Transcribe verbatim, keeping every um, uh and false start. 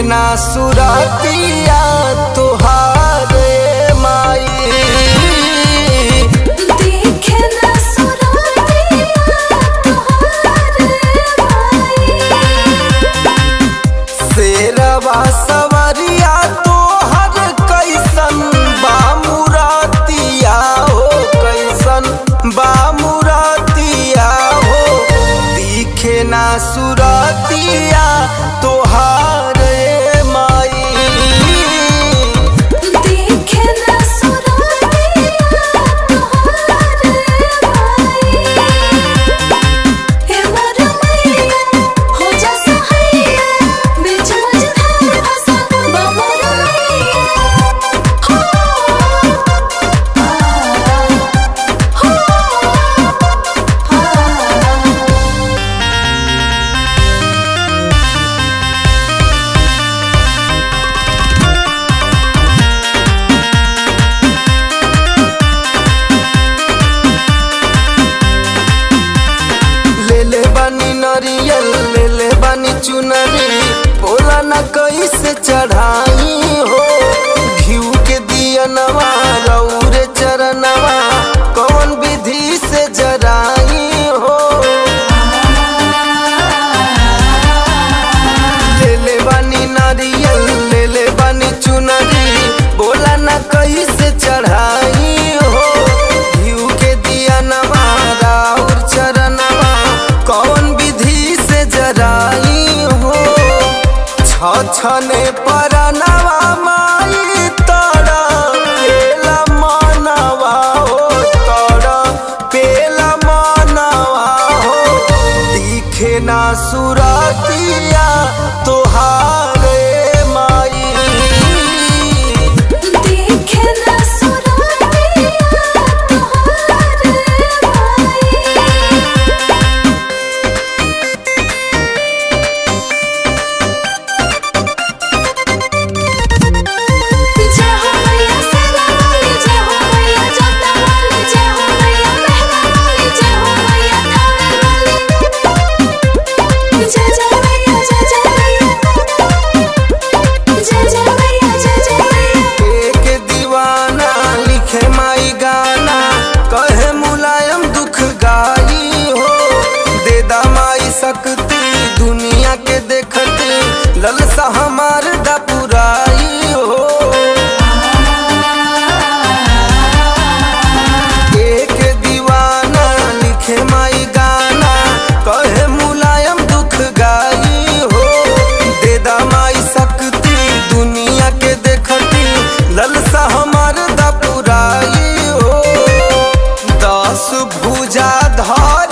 ना सुरतिया तुहारे माई, देखे ना सुरतिया तुहारे माई। शेरवा सवरिया तोहर कैसन बा मुरतिया हो, कैसन बा मुरतिया हो, दिखे ना सुरतिया तोहारे माई, देखे ना सुरतिया तुहारे माई। हे मोर मैया हो जा सहाइया, बीच मझधार फंसा बा मोर मैया। हो आ हो आ लेले बानी नरियल लेले बानी चुनरी, बोला न कैसे चढ़ाई हो, घिउ के दियनवा रौरे चरणवा कौन विधि से जराई हो। लेले बानी नरियल लेले बानी चुनरी, बोला न कैसे चढ़ाई हो, घिउ के दियनवा रौर चरणवा कौन विधि से जराई हो। छछने परनवा माई तोरा पेला मनवा हो, तोरा पेला मनवा हो, दिखे ना सुरतिया तोहारे माई, देखे ना सुरतिया तुहारे माई। जय हो मैया सेना वाली, जय हो मैया जोता वाली, जय हो मैया मेहरा वाली, जय हो मैया थावे वाली। जय जय मैया जय जय मैया, जय जय मैया जय जय मैया। एक दीवाना लिखे माई गाना, कहे मुलायम दुख गाई हो, दे दा माई शक्ति दुनिया के देखती, ललसा हमार दा पुराई हो। एक दीवाना लिखे माई गाना, कहे मुलायम दुख गाई हो, दे दा माई शक्ति दुनिया के देखती, ललसा हमार दा पुराई हो। दस भुजा धर